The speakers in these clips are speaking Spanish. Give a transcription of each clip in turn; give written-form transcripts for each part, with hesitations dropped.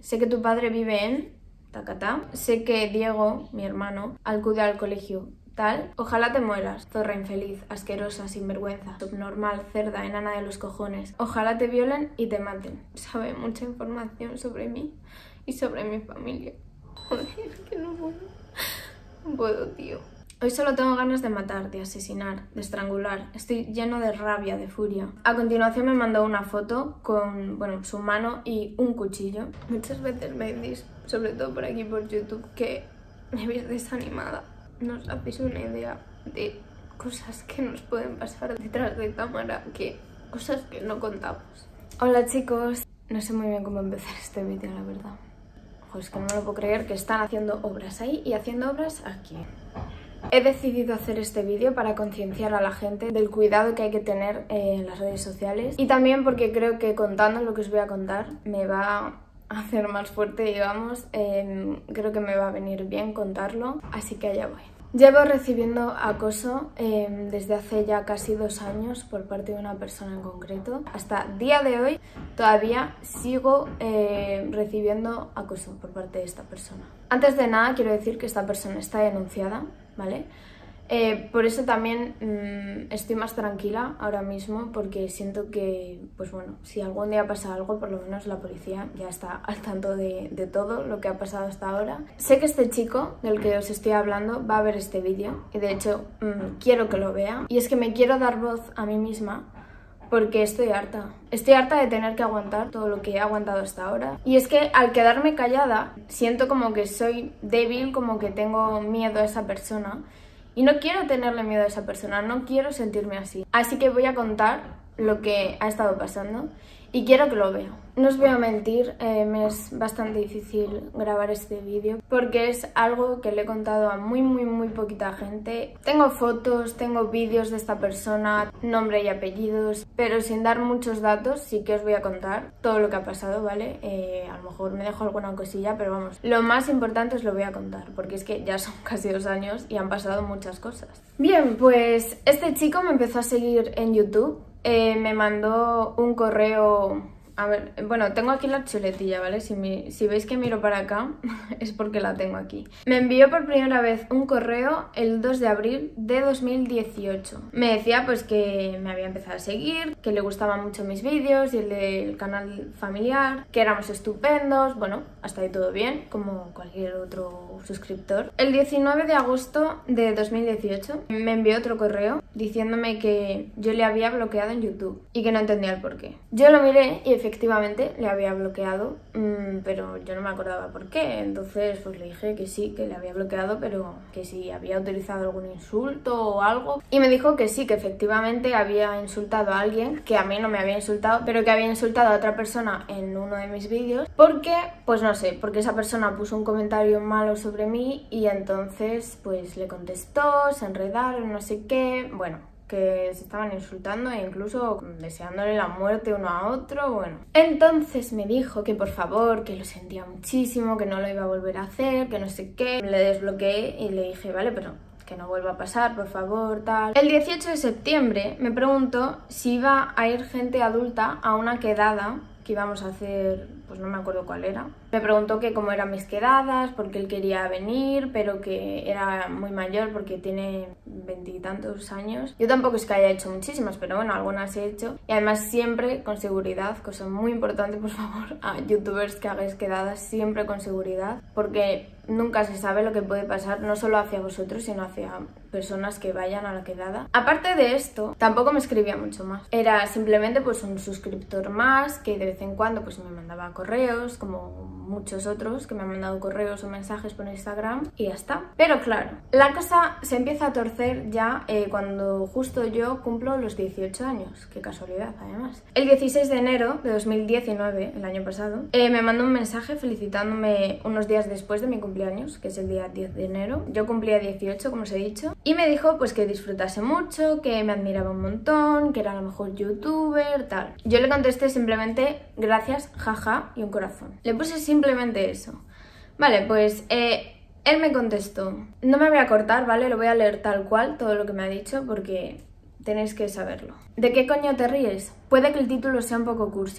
sé que tu padre vive en Tacatá, sé que Diego, mi hermano, acude al colegio tal. Ojalá te mueras, zorra infeliz, asquerosa, sinvergüenza, subnormal, cerda, enana de los cojones. Ojalá te violen y te maten. Sabe mucha información sobre mí y sobre mi familia. Joder, que no puedo. No puedo, tío. Hoy solo tengo ganas de matar, de asesinar, de estrangular. Estoy lleno de rabia, de furia. A continuación me mandó una foto con, bueno, su mano y un cuchillo. Muchas veces me decís, sobre todo por aquí por YouTube, que me veis desanimada. No os hacéis una idea de cosas que nos pueden pasar detrás de cámara, cosas que no contamos. Hola chicos, no sé muy bien cómo empezar este vídeo, la verdad. Pues que no me lo puedo creer que están haciendo obras ahí y haciendo obras aquí. He decidido hacer este vídeo para concienciar a la gente del cuidado que hay que tener en las redes sociales y también porque creo que contando lo que os voy a contar me va a hacer más fuerte, digamos. Creo que me va a venir bien contarlo, así que allá voy. Llevo recibiendo acoso desde hace ya casi 2 años por parte de una persona en concreto. Hasta día de hoy todavía sigo recibiendo acoso por parte de esta persona. Antes de nada quiero decir que esta persona está denunciada, ¿vale? Por eso también estoy más tranquila ahora mismo, porque siento que, pues bueno, si algún día pasa algo, por lo menos la policía ya está al tanto de todo lo que ha pasado hasta ahora. Sé que este chico del que os estoy hablando va a ver este vídeo y de hecho quiero que lo vea. Y es que me quiero dar voz a mí misma porque estoy harta. Estoy harta de tener que aguantar todo lo que he aguantado hasta ahora. Y es que al quedarme callada siento como que soy débil, como que tengo miedo a esa persona. Y no quiero tenerle miedo a esa persona, no quiero sentirme así. Así que voy a contar lo que ha estado pasando y quiero que lo vea. No os voy a mentir, me es bastante difícil grabar este vídeo porque es algo que le he contado a muy poquita gente. Tengo fotos, tengo vídeos de esta persona, nombre y apellidos, pero sin dar muchos datos sí que os voy a contar todo lo que ha pasado, ¿vale? A lo mejor me dejo alguna cosilla, pero vamos, lo más importante os lo voy a contar porque es que ya son casi 2 años y han pasado muchas cosas. Bien, pues este chico me empezó a seguir en YouTube. Me mandó un correo. A ver, bueno, tengo aquí la chuletilla, ¿vale? Si veis que miro para acá, es porque la tengo aquí. Me envió por primera vez un correo el 2 de abril de 2018. Me decía pues que me había empezado a seguir, que le gustaban mucho mis vídeos y el del canal familiar, que éramos estupendos. Bueno, hasta ahí todo bien, como cualquier otro suscriptor. El 19 de agosto de 2018 me envió otro correo diciéndome que yo le había bloqueado en YouTube y que no entendía el porqué. Yo lo miré y efectivamente le había bloqueado, pero yo no me acordaba por qué. Entonces pues le dije que sí, que le había bloqueado, pero que si había utilizado algún insulto o algo. Y me dijo que sí, que efectivamente había insultado a alguien, que a mí no me había insultado, pero que había insultado a otra persona en uno de mis vídeos. Porque, pues no sé, porque esa persona puso un comentario malo sobre mí y entonces pues le contestó, se enredaron, no sé qué, bueno, que se estaban insultando e incluso deseándole la muerte uno a otro, bueno. Entonces me dijo que por favor, que lo sentía muchísimo, que no lo iba a volver a hacer, que no sé qué. Le desbloqueé y le dije, vale, pero que no vuelva a pasar, por favor, tal. El 18 de septiembre me preguntó si iba a ir gente adulta a una quedada que íbamos a hacer, pues no me acuerdo cuál era. Me preguntó que cómo eran mis quedadas, porque él quería venir, pero que era muy mayor porque tiene 20 y tantos años. Yo tampoco es que haya hecho muchísimas, pero bueno, algunas he hecho. Y además siempre con seguridad, cosa muy importante, por favor, a youtubers que hagáis quedadas, siempre con seguridad, porque nunca se sabe lo que puede pasar, no solo hacia vosotros, sino hacia personas que vayan a la quedada. Aparte de esto, tampoco me escribía mucho más. Era simplemente pues un suscriptor más que de vez en cuando pues me mandaba correos, como muchos otros que me han mandado correos o mensajes por Instagram, y ya está. Pero claro, la cosa se empieza a torcer ya cuando justo yo cumplo los 18 años. Qué casualidad, además. El 16 de enero de 2019, el año pasado, me mandó un mensaje felicitándome unos días después de mi cumpleaños, que es el día 10 de enero. Yo cumplía 18, como os he dicho, y me dijo pues que disfrutase mucho, que me admiraba un montón, que era la mejor youtuber, tal. Yo le contesté simplemente gracias, jaja, y un corazón. Le puse simplemente eso. Vale, pues él me contestó. No me voy a cortar, ¿vale? Lo voy a leer tal cual, todo lo que me ha dicho, porque tenéis que saberlo. ¿De qué coño te ríes? Puede que el título sea un poco cursi,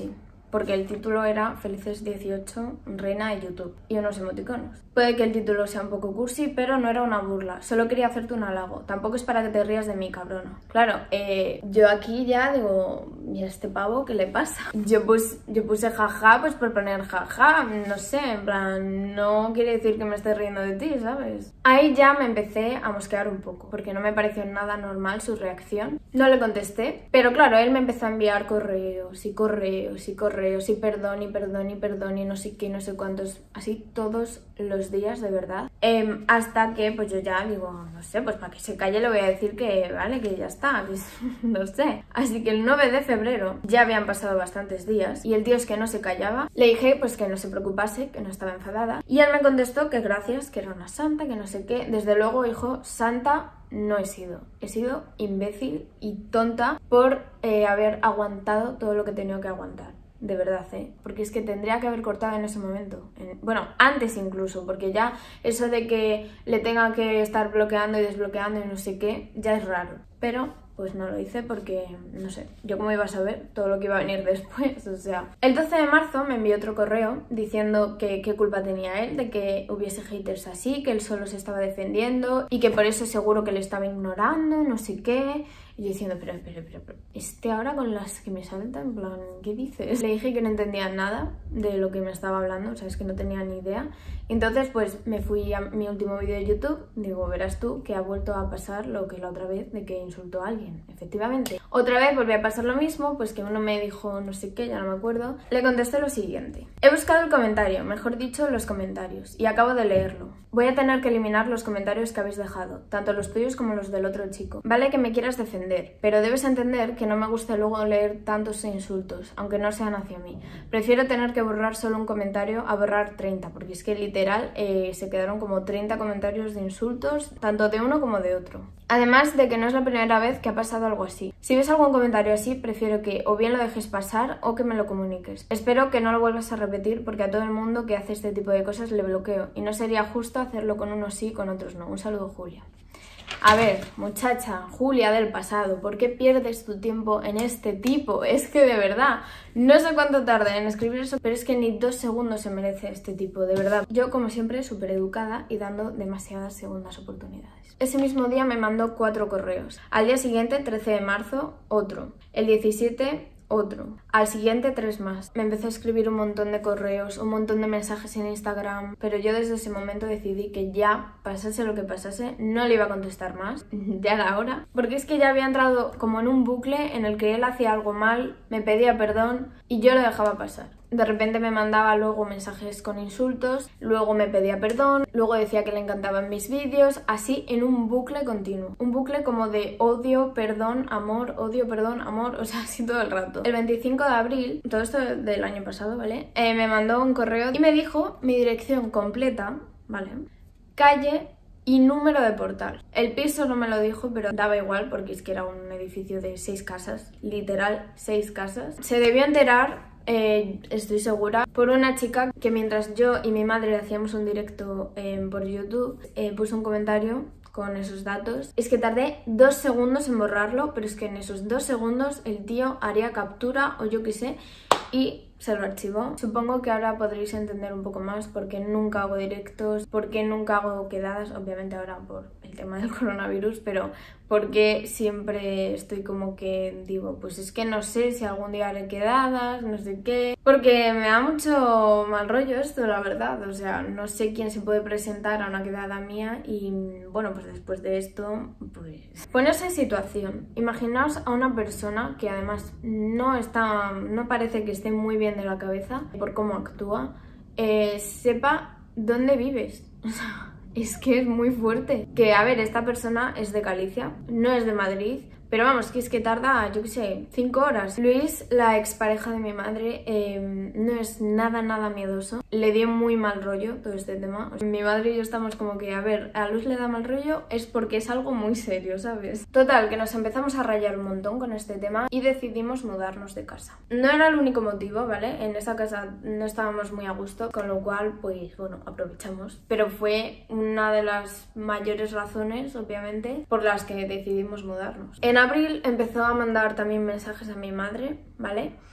porque el título era Felices 18, reina de YouTube, y unos emoticonos. Puede que el título sea un poco cursi, pero no era una burla, solo quería hacerte un halago, tampoco es para que te rías de mí, cabrona. Claro, yo aquí ya digo, mira este pavo, ¿qué le pasa? Yo puse jaja, pues por poner jaja, no sé, en plan, no quiere decir que me esté riendo de ti, ¿sabes? Ahí ya me empecé a mosquear un poco, porque no me pareció nada normal su reacción. No le contesté, pero claro, él me empezó a enviar correos y correos y correos y perdón y perdón y perdón y no sé qué, no sé cuántos, así todos los días, de verdad. Hasta que pues yo ya digo, no sé, pues para que se calle le voy a decir que vale, que ya está, pues, no sé. Así que el 9 de febrero ya habían pasado bastantes días y el tío es que no se callaba. Le dije pues que no se preocupase, que no estaba enfadada, y él me contestó que gracias, que era una santa, que no sé qué. Desde luego, hijo, santa no he sido imbécil y tonta por haber aguantado todo lo que he tenido que aguantar. De verdad, porque es que tendría que haber cortado en ese momento. Bueno, antes incluso, porque ya eso de que le tenga que estar bloqueando y desbloqueando y no sé qué, ya es raro. Pero pues no lo hice porque, no sé, yo cómo iba a saber todo lo que iba a venir después, o sea. El 12 de marzo me envió otro correo diciendo que qué culpa tenía él de que hubiese haters así, que él solo se estaba defendiendo y que por eso seguro que le estaba ignorando, no sé qué. Y yo diciendo, pero, ahora con las que me salta, en plan, ¿qué dices? Le dije que no entendía nada de lo que me estaba hablando, o sea, es que no tenía ni idea. Entonces, pues me fui a mi último vídeo de YouTube, digo, verás tú que ha vuelto a pasar lo que la otra vez de que insultó a alguien, efectivamente. Otra vez volvió a pasar lo mismo, pues que uno me dijo no sé qué, ya no me acuerdo. Le contesté lo siguiente: he buscado el comentario, mejor dicho, los comentarios, y acabo de leerlo. Voy a tener que eliminar los comentarios que habéis dejado, tanto los tuyos como los del otro chico. Vale que me quieras defender, pero debes entender que no me gusta luego leer tantos insultos, aunque no sean hacia mí. Prefiero tener que borrar solo un comentario a borrar 30, porque es que literal se quedaron como 30 comentarios de insultos, tanto de uno como de otro. Además de que no es la primera vez que ha pasado algo así. Si ves algún comentario así, prefiero que o bien lo dejes pasar o que me lo comuniques. Espero que no lo vuelvas a repetir, porque a todo el mundo que hace este tipo de cosas le bloqueo, y no sería justo hacerlo con unos sí y con otros no. Un saludo, Julia. A ver, muchacha, Julia del pasado, ¿por qué pierdes tu tiempo en este tipo? Es que de verdad, no sé cuánto tarda en escribir eso, pero es que ni 2 segundos se merece este tipo, de verdad. Yo, como siempre, súper educada y dando demasiadas segundas oportunidades. Ese mismo día me mandó 4 correos. Al día siguiente, 13 de marzo, otro. El 17... otro. Al siguiente 3 más. Me empezó a escribir un montón de correos, un montón de mensajes en Instagram, pero yo desde ese momento decidí que ya, pasase lo que pasase, no le iba a contestar más, ya era hora, porque es que ya había entrado como en un bucle en el que él hacía algo mal, me pedía perdón y yo lo dejaba pasar. De repente me mandaba luego mensajes con insultos, luego me pedía perdón, luego decía que le encantaban mis vídeos, así en un bucle continuo. Un bucle como de odio, perdón, amor, odio, perdón, amor, o sea, así todo el rato. El 25 de abril, todo esto del año pasado, ¿vale? Me mandó un correo y me dijo mi dirección completa, ¿vale? Calle y número de portal. El piso no me lo dijo, pero daba igual porque es que era un edificio de 6 casas, literal 6 casas. Se debió enterar, estoy segura, por una chica que mientras yo y mi madre hacíamos un directo por YouTube, puso un comentario con esos datos. Es que tardé 2 segundos en borrarlo, pero es que en esos 2 segundos el tío haría captura o yo qué sé y se lo archivó. Supongo que ahora podréis entender un poco más por qué nunca hago directos, por qué nunca hago quedadas, obviamente ahora por el tema del coronavirus, pero porque siempre estoy como que digo, pues es que no sé si algún día haré quedadas, no sé qué, porque me da mucho mal rollo esto, la verdad, o sea, no sé quién se puede presentar a una quedada mía y bueno, pues después de esto, pues ponerse en situación. Imaginaos a una persona que además no parece que esté muy bien de la cabeza por cómo actúa, sepa dónde vives, o sea, es que es muy fuerte. Que, a ver, esta persona es de Galicia, no es de Madrid, pero vamos, que es que tarda, yo qué sé, 5 horas. Luis, la expareja de mi madre, no es nada miedoso. Le dio muy mal rollo todo este tema. O sea, mi madre y yo estamos como que, a ver, a Luis le da mal rollo es porque es algo muy serio, ¿sabes? Total, que nos empezamos a rayar un montón con este tema y decidimos mudarnos de casa. No era el único motivo, ¿vale? En esa casa no estábamos muy a gusto, con lo cual, pues, bueno, aprovechamos. Pero fue una de las mayores razones, obviamente, por las que decidimos mudarnos. En abril empezó a mandar también mensajes a mi madre, ¿vale?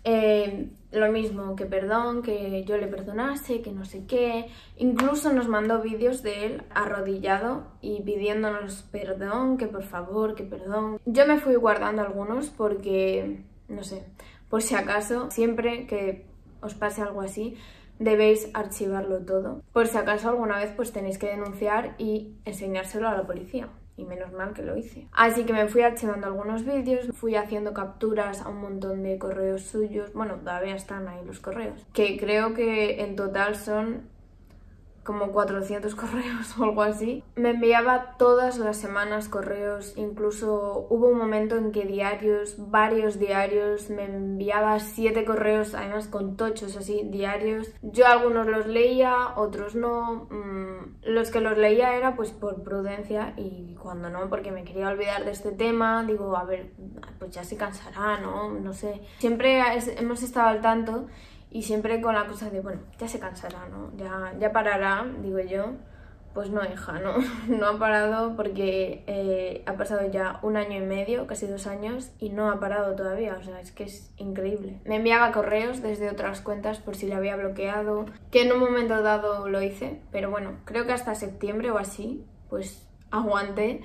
Lo mismo, que perdón, que yo le perdonase, que no sé qué. Incluso nos mandó vídeos de él arrodillado y pidiéndonos perdón, que por favor, que perdón. Yo me fui guardando algunos porque, no sé, por si acaso, siempre que os pase algo así, debéis archivarlo todo. Por si acaso alguna vez pues tenéis que denunciar y enseñárselo a la policía. Y menos mal que lo hice. Así que me fui archivando algunos vídeos, fui haciendo capturas a un montón de correos suyos. Bueno, todavía están ahí los correos. Que creo que en total son como 400 correos o algo así. Me enviaba todas las semanas correos, incluso hubo un momento en que varios diarios, me enviaba 7 correos, además con tochos así, diarios. Yo algunos los leía, otros no. Los que los leía era pues por prudencia y cuando no, porque me quería olvidar de este tema, digo, a ver, pues ya se cansará, ¿no? No sé. Siempre hemos estado al tanto. Y siempre con la cosa de, bueno, ya se cansará, ¿no? Ya parará, digo yo. Pues no, hija, no, no ha parado porque ha pasado ya 1 año y medio, casi 2 años, y no ha parado todavía, o sea, es que es increíble. Me enviaba correos desde otras cuentas por si le había bloqueado, que en un momento dado lo hice, pero bueno, creo que hasta septiembre o así, pues aguanté.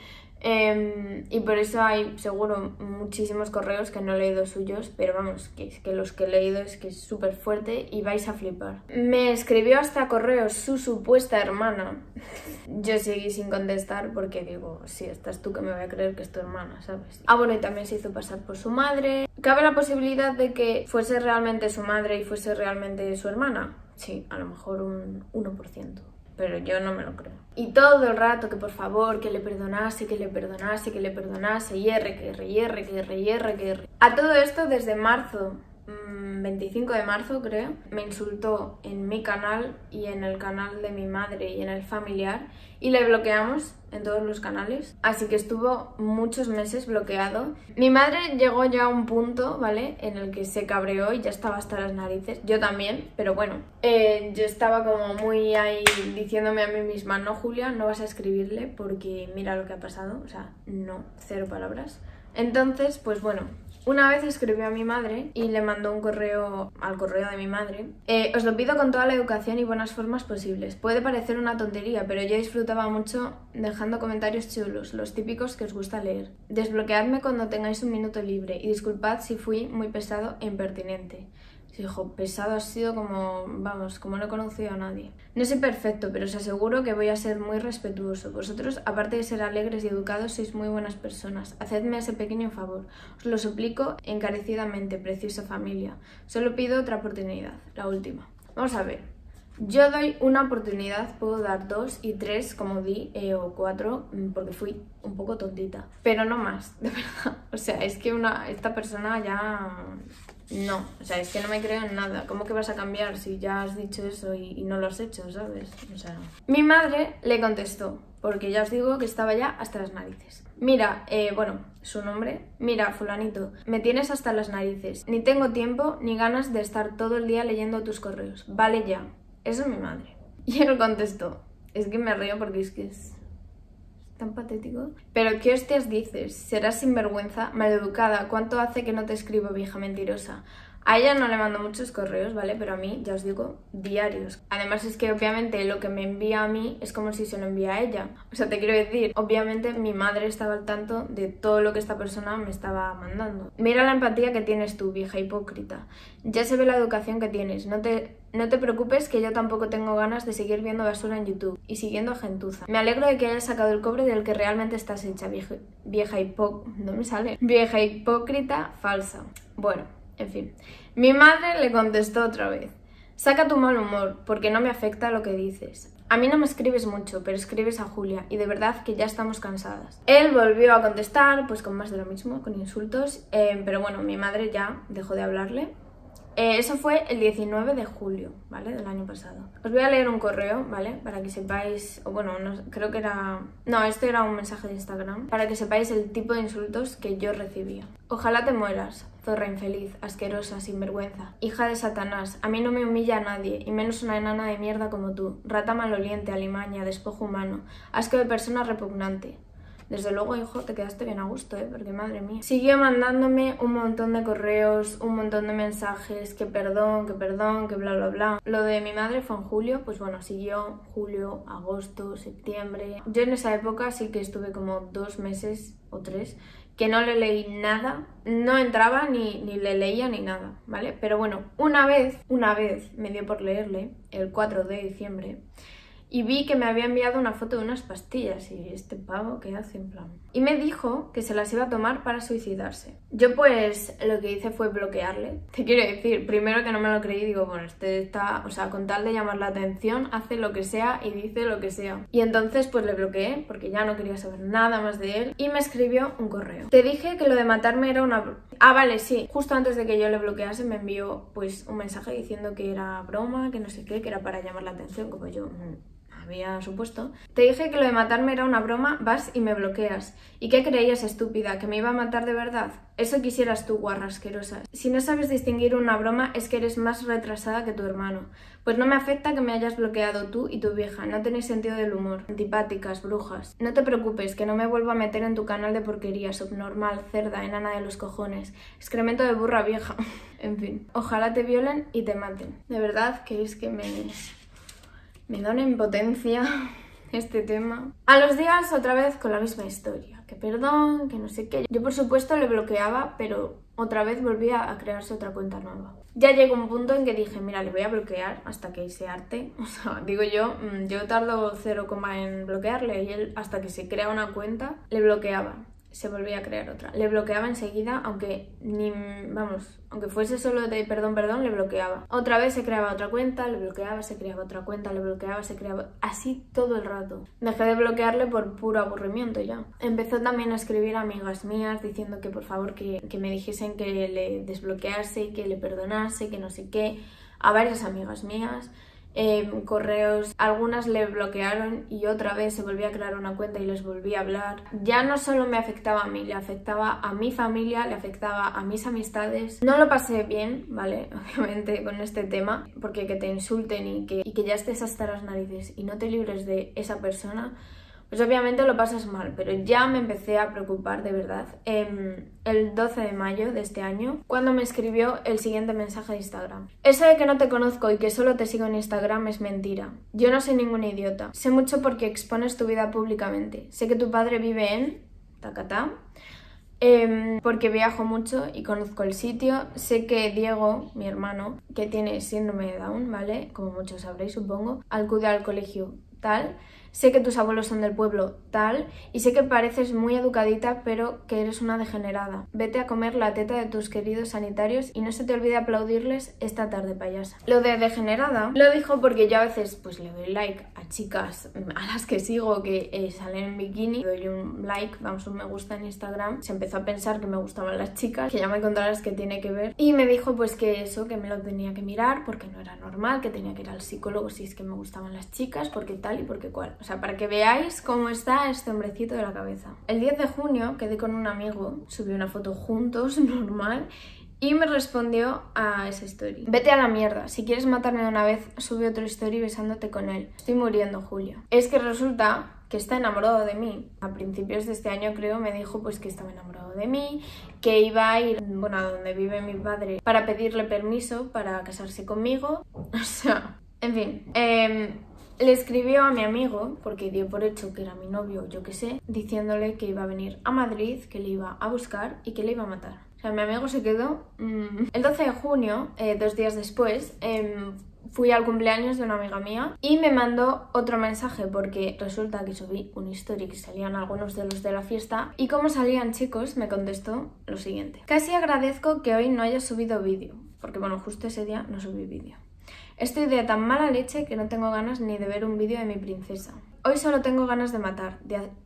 Y por eso hay seguro muchísimos correos que no he leído suyos, pero vamos, que los que he leído es que es súper fuerte y vais a flipar. Me escribió hasta correos su supuesta hermana. Yo seguí sin contestar porque digo, si estás tú que me voy a creer que es tu hermana, ¿sabes? Ah, bueno, y también se hizo pasar por su madre. ¿Cabe la posibilidad de que fuese realmente su madre y fuese realmente su hermana? Sí, a lo mejor un 1%. Pero yo no me lo creo. Y todo el rato que por favor, que le perdonase, que le perdonase, que le perdonase, y R. A todo esto desde marzo, 25 de marzo creo, me insultó en mi canal y en el canal de mi madre y en el familiar y le bloqueamos en todos los canales, así que estuvo muchos meses bloqueado. Mi madre llegó ya a un punto, ¿vale?, en el que se cabreó y ya estaba hasta las narices, yo también, pero bueno, yo estaba como muy ahí diciéndome a mí misma, no Julia, no vas a escribirle porque mira lo que ha pasado, o sea, no, 0 palabras. Entonces, pues bueno, una vez escribió a mi madre y le mandó un correo al correo de mi madre. Os lo pido con toda la educación y buenas formas posibles. Puede parecer una tontería, pero yo disfrutaba mucho dejando comentarios chulos, los típicos que os gusta leer. Desbloqueadme cuando tengáis un minuto libre y disculpad si fui muy pesado e impertinente. Hijo, pesado ha sido como, vamos, como no he conocido a nadie. No soy perfecto, pero os aseguro que voy a ser muy respetuoso. Vosotros, aparte de ser alegres y educados, sois muy buenas personas. Hacedme ese pequeño favor. Os lo suplico encarecidamente, preciosa familia. Solo pido otra oportunidad, la última. Vamos a ver. Yo doy una oportunidad, puedo dar 2 y 3 como di, o 4, porque fui un poco tontita. Pero no más, de verdad. O sea, es que esta persona ya... No, o sea, es que no me creo en nada. ¿Cómo que vas a cambiar si ya has dicho eso y no lo has hecho, sabes? O sea... Mi madre le contestó, porque ya os digo que estaba ya hasta las narices. Mira, bueno, su nombre. Mira, fulanito, me tienes hasta las narices. Ni tengo tiempo ni ganas de estar todo el día leyendo tus correos. Vale ya. Eso es mi madre. Y él contestó. Es que me río porque es que es tan patético. Pero ¿qué hostias dices? Serás sinvergüenza, maleducada. ¿Cuánto hace que no te escribo, vieja mentirosa? A ella no le mando muchos correos, ¿vale? Pero a mí, ya os digo, diarios. Además es que obviamente lo que me envía a mí es como si se lo envía a ella. O sea, te quiero decir, obviamente mi madre estaba al tanto de todo lo que esta persona me estaba mandando. Mira la empatía que tienes tú, vieja hipócrita. Ya se ve la educación que tienes. No te preocupes que yo tampoco tengo ganas de seguir viendo basura en YouTube y siguiendo a gentuza. Me alegro de que hayas sacado el cobre del que realmente estás hecha, vieja hipócrita falsa. Bueno, en fin. Mi madre le contestó otra vez. Saca tu mal humor, porque no me afecta lo que dices. A mí no me escribes mucho, pero escribes a Julia, y de verdad que ya estamos cansadas. Él volvió a contestar, pues con más de lo mismo, con insultos, pero bueno, mi madre ya dejó de hablarle. Eso fue el 19 de julio, ¿vale? Del año pasado. Os voy a leer un correo, ¿vale? Para que sepáis, o bueno, no, creo que era... No, esto era un mensaje de Instagram. Para que sepáis el tipo de insultos que yo recibía. Ojalá te mueras, zorra infeliz, asquerosa, sinvergüenza, hija de Satanás. A mí no me humilla a nadie, y menos una enana de mierda como tú. Rata maloliente, alimaña, despojo humano, asco de persona repugnante. Desde luego, hijo, te quedaste bien a gusto, porque madre mía. Siguió mandándome un montón de correos, un montón de mensajes, que perdón, que bla bla bla. Lo de mi madre fue en julio, pues bueno, siguió julio, agosto, septiembre. Yo en esa época sí que estuve como 2 meses o 3 que no le leí nada, no entraba ni le leía ni nada, ¿vale? Pero bueno, una vez me dio por leerle, el 4 de diciembre, y vi que me había enviado una foto de unas pastillas y este pavo, ¿qué hace en plan? Y me dijo que se las iba a tomar para suicidarse. Yo pues lo que hice fue bloquearle. Te quiero decir, primero que no me lo creí, digo, bueno, este está, o sea, con tal de llamar la atención, hace lo que sea y dice lo que sea. Y entonces pues le bloqueé porque ya no quería saber nada más de él y me escribió un correo. Te dije que lo de matarme era una... Ah, vale, sí. Justo antes de que yo le bloquease me envió pues un mensaje diciendo que era broma, que no sé qué, que era para llamar la atención, como yo... había supuesto. Te dije que lo de matarme era una broma, vas y me bloqueas. ¿Y qué creías, estúpida? ¿Que me iba a matar de verdad? Eso quisieras tú, guarra asquerosa. Si no sabes distinguir una broma es que eres más retrasada que tu hermano. Pues no me afecta que me hayas bloqueado tú y tu vieja, no tenéis sentido del humor. Antipáticas, brujas. No te preocupes, que no me vuelvo a meter en tu canal de porquería, subnormal, cerda, enana de los cojones, excremento de burra vieja. En fin, ojalá te violen y te maten. De verdad que es que me da una impotencia este tema. A los días otra vez con la misma historia. Que perdón, que no sé qué. Yo por supuesto le bloqueaba, pero otra vez volvía a crearse otra cuenta nueva. Ya llegó un punto en que dije, mira, le voy a bloquear hasta que se harte. O sea, digo yo tardo 0, en bloquearle y él hasta que se crea una cuenta, le bloqueaba. Se volvía a crear otra. Le bloqueaba enseguida, aunque aunque fuese solo de perdón, le bloqueaba. Otra vez se creaba otra cuenta, le bloqueaba, se creaba otra cuenta, le bloqueaba, se creaba... Así todo el rato. Dejé de bloquearle por puro aburrimiento ya. Empezó también a escribir a amigas mías diciendo que por favor que me dijesen que le desbloquease, que le perdonase, que no sé qué. A varias amigas mías. Correos, algunas le bloquearon y otra vez se volvía a crear una cuenta y les volví a hablar. Ya no solo me afectaba a mí, le afectaba a mi familia, le afectaba a mis amistades. No lo pasé bien, ¿vale? Obviamente con este tema, porque que te insulten y que ya estés hasta las narices y no te libres de esa persona, pues obviamente lo pasas mal, pero ya me empecé a preocupar de verdad el 12 de mayo de este año, cuando me escribió el siguiente mensaje de Instagram. Eso de que no te conozco y que solo te sigo en Instagram es mentira. Yo no soy ningún idiota. Sé mucho porque expones tu vida públicamente. Sé que tu padre vive en... Tacatá. Porque viajo mucho y conozco el sitio. Sé que Diego, mi hermano, que tiene síndrome de Down, ¿vale? Como muchos sabréis, supongo, acude al colegio tal. Sé que tus abuelos son del pueblo tal, y sé que pareces muy educadita, pero que eres una degenerada. Vete a comer la teta de tus queridos sanitarios y no se te olvide aplaudirles esta tarde, payasa. Lo de degenerada lo dijo porque yo a veces pues le doy like a chicas a las que sigo que salen en bikini, le doy un like, un me gusta en Instagram. Se empezó a pensar que me gustaban las chicas, que ya me contarás que tiene que ver, y me dijo pues que eso, que me lo tenía que mirar porque no era normal, que tenía que ir al psicólogo si es que me gustaban las chicas, porque tal y porque cual. O sea, para que veáis cómo está este hombrecito de la cabeza. El 10 de junio quedé con un amigo, subí una foto juntos, normal, y me respondió a esa story. Vete a la mierda, si quieres matarme de una vez, sube otra story besándote con él. Estoy muriendo, Julia. Es que resulta que está enamorado de mí. A principios de este año creo me dijo pues que estaba enamorado de mí, que iba a ir, a donde vive mi padre para pedirle permiso para casarse conmigo. O sea, en fin. Le escribió a mi amigo, porque dio por hecho que era mi novio, yo qué sé, diciéndole que iba a venir a Madrid, que le iba a buscar y que le iba a matar. O sea, mi amigo se quedó... El 12 de junio, 2 días después, fui al cumpleaños de una amiga mía y me mandó otro mensaje porque resulta que subí una historia que salían algunos de los de la fiesta y como salían chicos me contestó lo siguiente: casi agradezco que hoy no hayas subido vídeo, porque bueno, justo ese día no subí vídeo. Estoy de tan mala leche que no tengo ganas ni de ver un vídeo de mi princesa. Hoy solo tengo ganas de matar,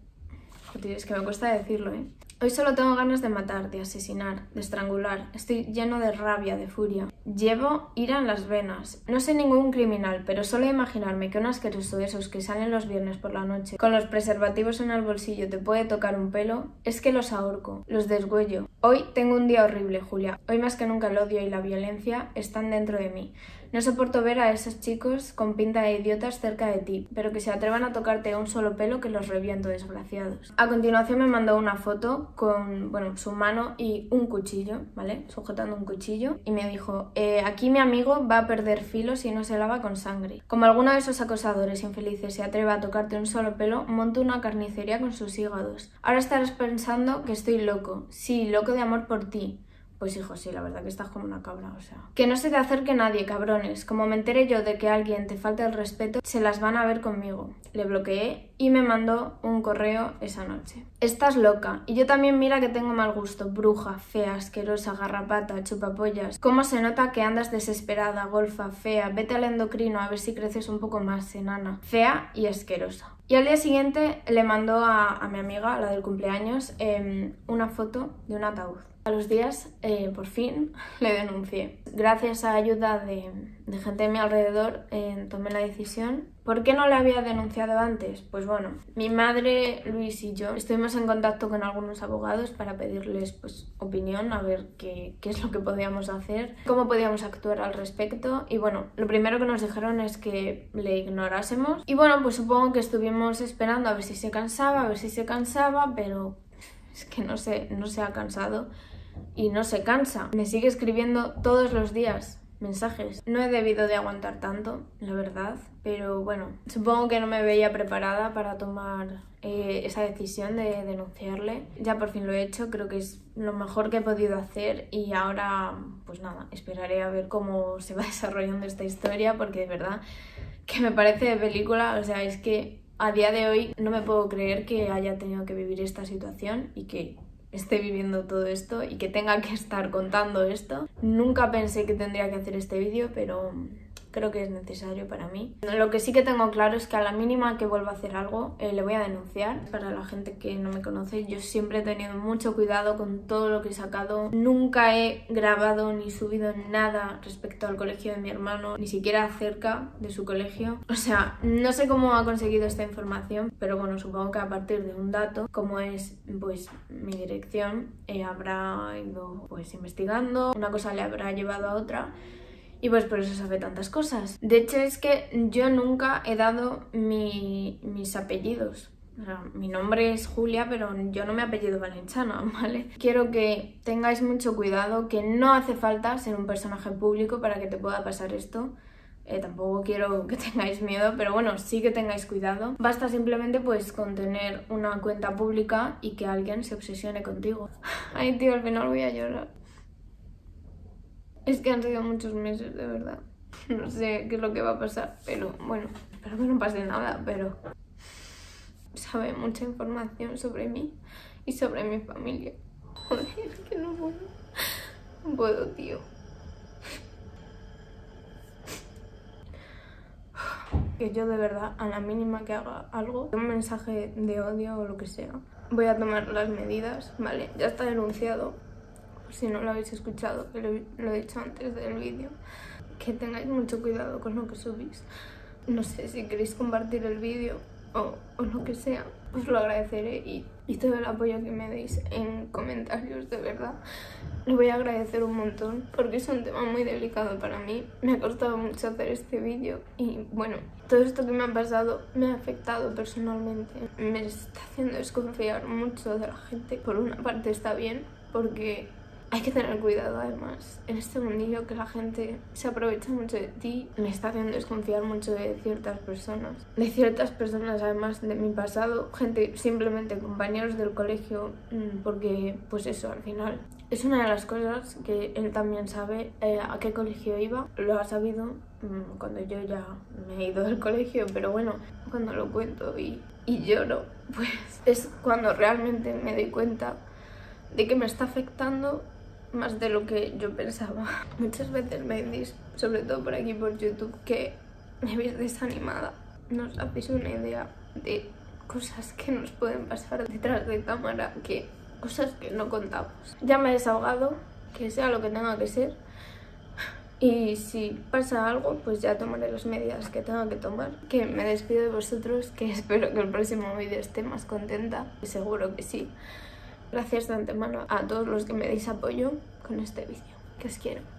Joder, es que me cuesta decirlo, ¿eh? Hoy solo tengo ganas de matar, de asesinar, de estrangular. Estoy lleno de rabia, de furia. Llevo ira en las venas. No soy ningún criminal, pero solo imaginarme que un asqueroso de esos que salen los viernes por la noche con los preservativos en el bolsillo te puede tocar un pelo, es que los ahorco, los desgüello. Hoy tengo un día horrible, Julia. Hoy más que nunca el odio y la violencia están dentro de mí. No soporto ver a esos chicos con pinta de idiotas cerca de ti, pero que se atrevan a tocarte un solo pelo que los reviento, desgraciados. A continuación me mandó una foto con, bueno, su mano y un cuchillo, ¿vale? Sujetando un cuchillo, y me dijo, aquí mi amigo va a perder filo si no se lava con sangre. Como alguno de esos acosadores infelices se atreva a tocarte un solo pelo, monto una carnicería con sus hígados. Ahora estarás pensando que estoy loco. Sí, loco de amor por ti. Pues hijo, sí, la verdad que estás como una cabra, o sea... Que no se te acerque nadie, cabrones. Como me entere yo de que alguien te falta el respeto, se las van a ver conmigo. Le bloqueé y me mandó un correo esa noche. Estás loca. Y yo también, mira que tengo mal gusto. Bruja, fea, asquerosa, garrapata, chupapollas. ¿Cómo se nota que andas desesperada, golfa, fea? Vete al endocrino a ver si creces un poco más, enana. Fea y asquerosa. Y al día siguiente le mandó a mi amiga, la del cumpleaños, una foto de un ataúd. A los días, por fin, le denuncié. Gracias a ayuda de gente de mi alrededor, tomé la decisión. ¿Por qué no la había denunciado antes? Pues bueno, mi madre, Luis y yo estuvimos en contacto con algunos abogados para pedirles pues, opinión, a ver qué es lo que podíamos hacer, cómo podíamos actuar al respecto. Y bueno, lo primero que nos dijeron es que le ignorásemos. Y bueno, pues supongo que estuvimos esperando a ver si se cansaba, pero es que no se ha cansado. Y no se cansa. Me sigue escribiendo todos los días mensajes. No he debido de aguantar tanto, la verdad, pero bueno, supongo que no me veía preparada para tomar esa decisión de denunciarle. Ya por fin lo he hecho, creo que es lo mejor que he podido hacer y ahora, pues nada, esperaré a ver cómo se va desarrollando esta historia porque de verdad que me parece de película, o sea, es que a día de hoy no me puedo creer que haya tenido que vivir esta situación y que esté viviendo todo esto y que tenga que estar contando esto. Nunca pensé que tendría que hacer este vídeo, pero creo que es necesario para mí. Lo que sí que tengo claro es que a la mínima que vuelva a hacer algo, le voy a denunciar. Para la gente que no me conoce, yo siempre he tenido mucho cuidado con todo lo que he sacado. Nunca he grabado ni subido nada respecto al colegio de mi hermano, ni siquiera cerca de su colegio. O sea, no sé cómo ha conseguido esta información, pero bueno, supongo que a partir de un dato, como es pues mi dirección, habrá ido pues investigando, una cosa le habrá llevado a otra. Y pues por eso sabe tantas cosas. De hecho es que yo nunca he dado mis apellidos. O sea, mi nombre es Julia, pero yo no me apellido Valenciana, ¿vale? Quiero que tengáis mucho cuidado, que no hace falta ser un personaje público para que te pueda pasar esto. Tampoco quiero que tengáis miedo, pero bueno, sí que tengáis cuidado. Basta simplemente pues con tener una cuenta pública y que alguien se obsesione contigo. Ay tío, al final voy a llorar. Es que han sido muchos meses, de verdad. No sé qué es lo que va a pasar, pero bueno, espero que no pase nada, pero sabe mucha información sobre mí y sobre mi familia. Joder, es que no puedo. No puedo, tío. Que yo de verdad, a la mínima que haga algo, un mensaje de odio o lo que sea, voy a tomar las medidas, ¿vale? Ya está denunciado. Si no lo habéis escuchado, que lo he dicho antes del vídeo, que tengáis mucho cuidado con lo que subís. No sé si queréis compartir el vídeo o lo que sea, os lo agradeceré y todo el apoyo que me deis en comentarios, de verdad, lo voy a agradecer un montón porque es un tema muy delicado para mí. Me ha costado mucho hacer este vídeo y bueno, todo esto que me ha pasado me ha afectado personalmente. Me está haciendo desconfiar mucho de la gente. Por una parte está bien porque hay que tener cuidado, además, en este mundillo que la gente se aprovecha mucho de ti. Me está haciendo desconfiar mucho de ciertas personas. De ciertas personas, además, de mi pasado. Gente, simplemente compañeros del colegio, porque, pues eso, al final es una de las cosas que él también sabe a qué colegio iba. Lo ha sabido cuando yo ya me he ido del colegio, pero bueno, cuando lo cuento y lloro, pues es cuando realmente me doy cuenta de que me está afectando más de lo que yo pensaba. Muchas veces me decís, sobre todo por aquí por YouTube, que me veis desanimada. No os hacéis una idea de cosas que nos pueden pasar detrás de cámara, cosas que no contamos. Ya me he desahogado, que sea lo que tenga que ser. Y si pasa algo, pues ya tomaré las medidas que tenga que tomar. Que me despido de vosotros, que espero que el próximo vídeo esté más contenta. Seguro que sí. Gracias de antemano a todos los que me deis apoyo con este vídeo, que os quiero.